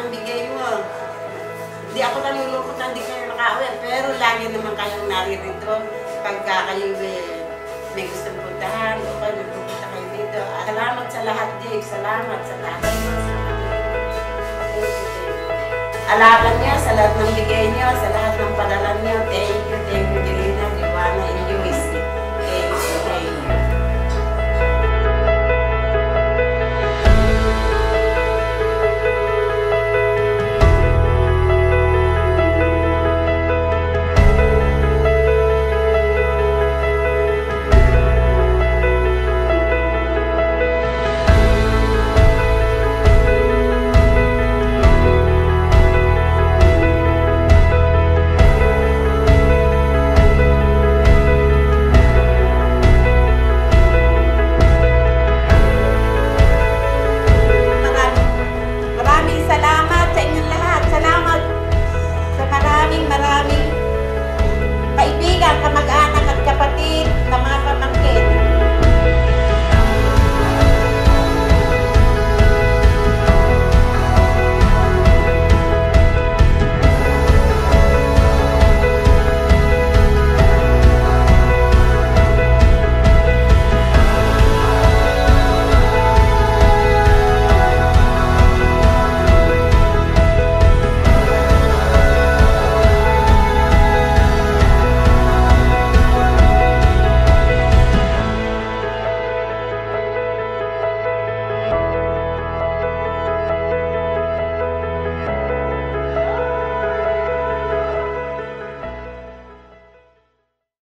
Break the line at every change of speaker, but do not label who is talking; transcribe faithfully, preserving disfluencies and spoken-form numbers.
ng bigay mo. Hindi ako nalulungkot na hindi kayo nakauwi, pero lagi naman kayong naririto pagka kayo eh, may gustong puntahan o kayo nagpupunta kayo dito. At salamat sa lahat, Dave. Salamat sa lahat. Alakan niyo sa lahat ng bigay niyo, sa lahat ng padala niyo. Thank you, thank you.